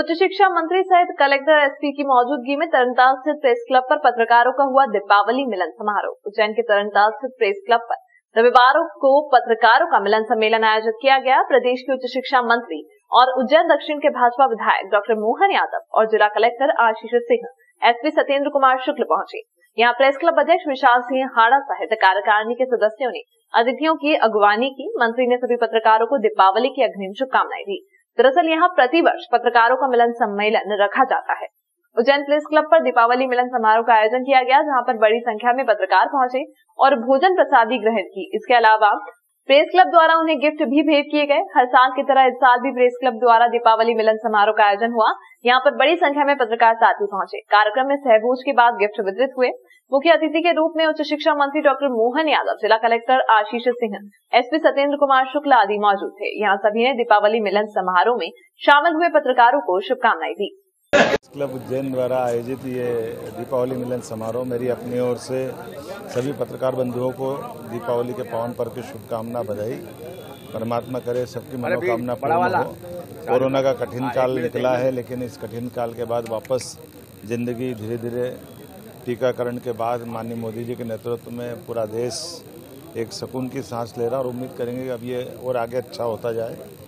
उच्च शिक्षा मंत्री सहित कलेक्टर एसपी की मौजूदगी में तरणत स्थित प्रेस क्लब पर पत्रकारों का हुआ दीपावली मिलन समारोह। उज्जैन के तरणत स्थित प्रेस क्लब पर रविवार को पत्रकारों का मिलन सम्मेलन आयोजित किया गया। प्रदेश के उच्च शिक्षा मंत्री और उज्जैन दक्षिण के भाजपा विधायक डॉक्टर मोहन यादव और जिला कलेक्टर आशीष सिंह, एसपी सत्येंद्र कुमार शुक्ल पहुंचे। यहाँ प्रेस क्लब अध्यक्ष विशाल सिंह हाड़ा सहित कार्यकारिणी के सदस्यों ने अतिथियों की अगवानी की। मंत्री ने सभी पत्रकारों को दीपावली की अग्रिम शुभकामनाएं दी। दरअसल यहाँ प्रतिवर्ष पत्रकारों का मिलन सम्मेलन रखा जाता है। उज्जैन प्रेस क्लब पर दीपावली मिलन समारोह का आयोजन किया गया, जहाँ पर बड़ी संख्या में पत्रकार पहुंचे और भोजन प्रसादी ग्रहण की। इसके अलावा प्रेस क्लब द्वारा उन्हें गिफ्ट भी भेंट किए गए। हर साल की तरह इस साल भी प्रेस क्लब द्वारा दीपावली मिलन समारोह का आयोजन हुआ। यहाँ पर बड़ी संख्या में पत्रकार साथी पहुंचे। कार्यक्रम में सहभोज के बाद गिफ्ट वितरित हुए। मुख्य अतिथि के रूप में उच्च शिक्षा मंत्री डॉक्टर मोहन यादव, जिला कलेक्टर आशीष सिंह, एसपी सत्येंद्र कुमार शुक्ल आदि मौजूद थे। यहाँ सभी ने दीपावली मिलन समारोह में शामिल हुए पत्रकारों को शुभकामनाएं दी। क्लब उज्जैन द्वारा आयोजित ये दीपावली मिलन समारोह मेरी अपनी ओर से सभी पत्रकार बंधुओं को दीपावली के पावन पर्व की शुभकामना, बधाई। परमात्मा करे सबकी मनोकामना पूर्ण हो। कोरोना का कठिन काल निकला है, लेकिन इस कठिन काल के बाद वापस जिंदगी धीरे धीरे टीकाकरण के बाद माननीय मोदी जी के नेतृत्व में पूरा देश एक सुकून की सांस ले रहा है और उम्मीद करेंगे कि अब ये और आगे अच्छा होता जाए।